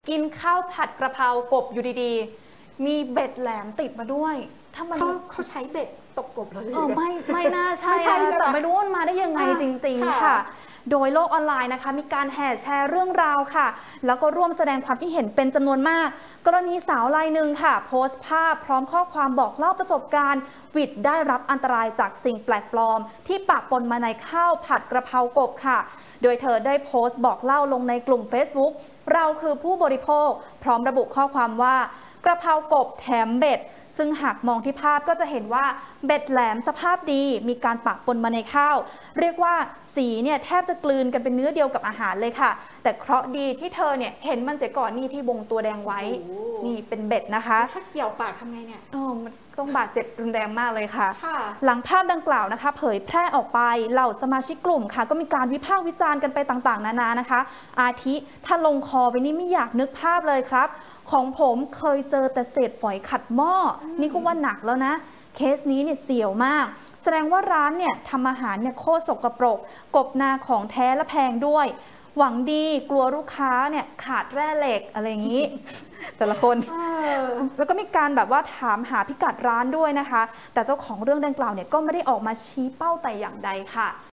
กินข้าวผัดกระเพรากบอยู่ดีๆมีเบ็ดแหลมติดมาด้วยถ้ามันเขาใช้เบ็ดตกกบเลยไม่น่าใช่แต่ไม่รู้มันมาได้ยังไงจริงๆค่ะโดยโลกออนไลน์นะคะมีการแห่แชร์เรื่องราวค่ะแล้วก็ร่วมแสดงความคิดเห็นเป็นจำนวนมากกรณีสาวรายหนึ่งค่ะโพสต์ภาพพร้อมข้อความบอกเล่าประสบการณ์วิดได้รับอันตรายจากสิ่งแปลกปลอมที่ปะปนมาในข้าวผัดกระเพรากบค่ะโดยเธอได้โพสต์บอกเล่าลงในกลุ่ม Facebook เราคือผู้บริโภคพร้อมระบุข้อความว่ากระเพรากบแถมเบ็ดซึ่งหากมองที่ภาพก็จะเห็นว่าเบ็ดแหลมสภาพดีมีการปะปนมาในข้าวเรียกว่าสีเนี่ยแทบจะกลืนกันเป็นเนื้อเดียวกับอาหารเลยค่ะแต่เคราะห์ดีที่เธอเนี่ยเห็นมันเสียก่อนนี่ที่วงตัวแดงไว้นี่เป็นเบ็ดนะคะถ้าเกี่ยวปากทำไงเนี่ยมันต้องบาดเจ็บรุนแรงมากเลยค่ะหลังภาพดังกล่าวนะคะเผยแพร่ออกไปเหล่าสมาชิกกลุ่มค่ะก็มีการวิพากษ์วิจารณ์กันไปต่างๆนานานะคะอาทิถ้าลงคอไปนี่ไม่อยากนึกภาพเลยครับของผมเคยเจอแต่เศษฝอยขัดหม้อนี่ก็ว่าหนักแล้วนะเคสนี้เนี่ยเสี่ยวมากแสดงว่าร้านเนี่ยทำอาหารเนี่ยโคตรสกปรกกบนาของแท้และแพงด้วยหวังดีกลัวลูกค้าเนี่ยขาดแร่เหล็กอะไรอย่างนี้ แต่ละคนแล้วก็มีการแบบว่าถามหาพิกัดร้านด้วยนะคะแต่เจ้าของเรื่องดังกล่าวเนี่ยก็ไม่ได้ออกมาชี้เป้าแต่อย่างใดค่ะ